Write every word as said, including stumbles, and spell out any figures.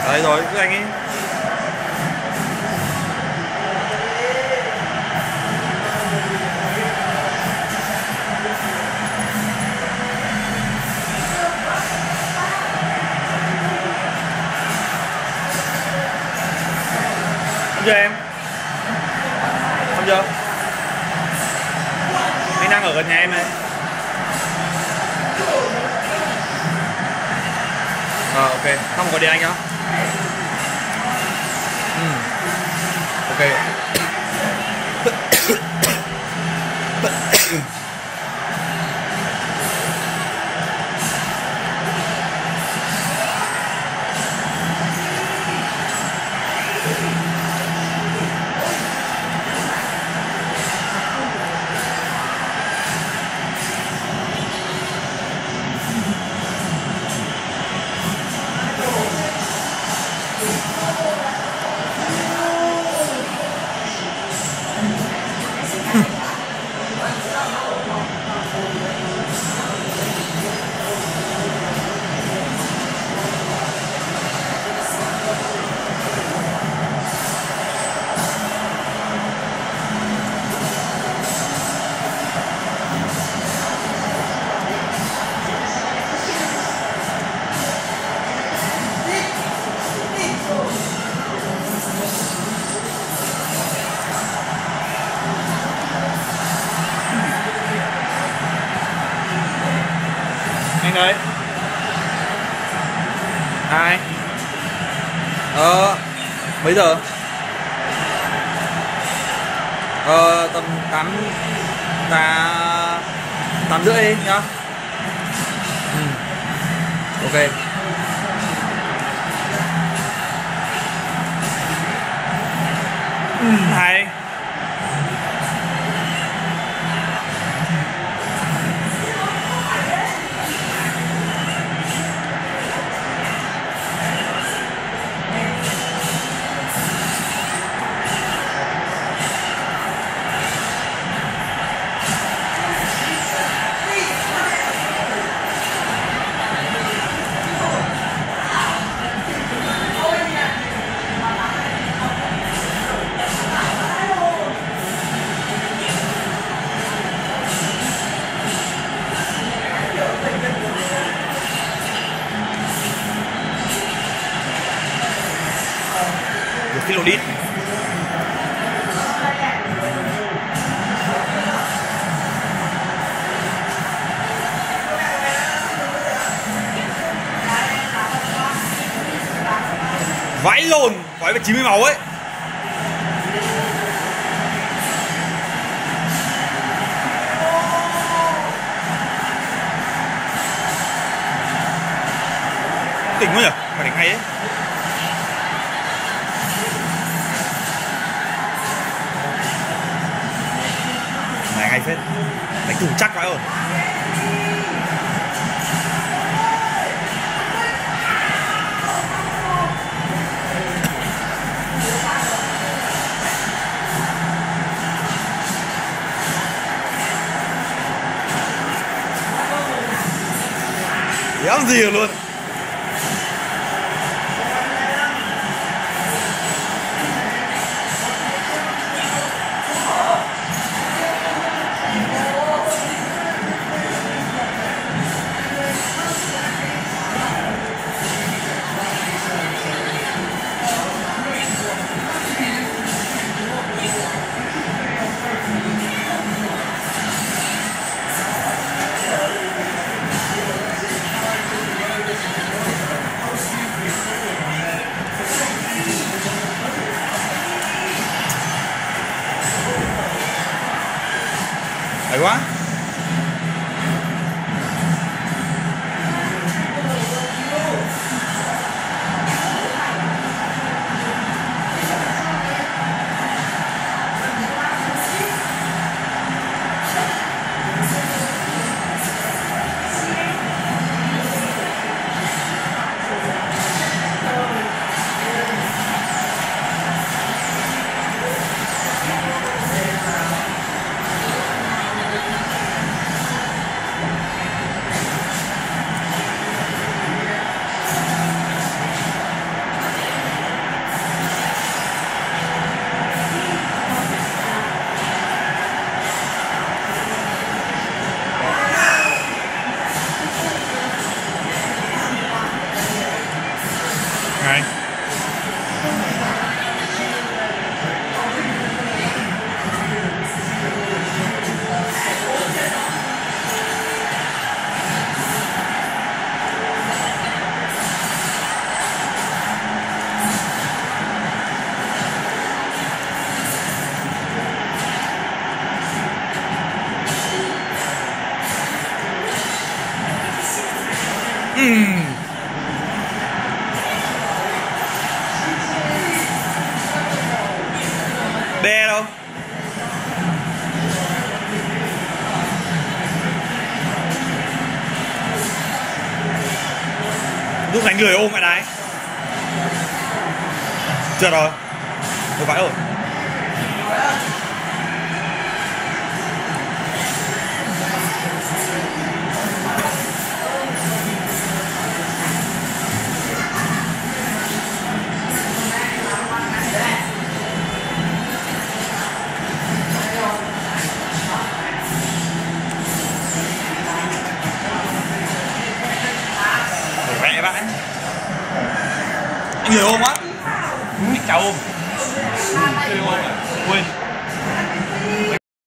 Đấy rồi, cứ anh ấy. Không chưa em? Không chưa? Anh đang ở gần nhà em này. Ờ, ok, không có điện anh nhá. Ừ. Ok. Anh ơi. Hai. Ờ mấy giờ? Ờ tầm tám ta tám rưỡi đi nhá. Ừ. Ok. Ừ, hai. Một kilo lít. Vãi lồn, gói về chín mươi máu ấy. Tỉnh quá nhỉ, phải đánh hay ấy. Này hay phết. Đánh thủ chắc quá rồi. Dám gì luôn. uhm. Bê đâu. Lúc đánh lười ôm mẹ này. Chưa rồi. Tôi vãi rồi. Mẹ vãi. Anh lười ôm á. Chào ôm. Chơi ôm à? Quên.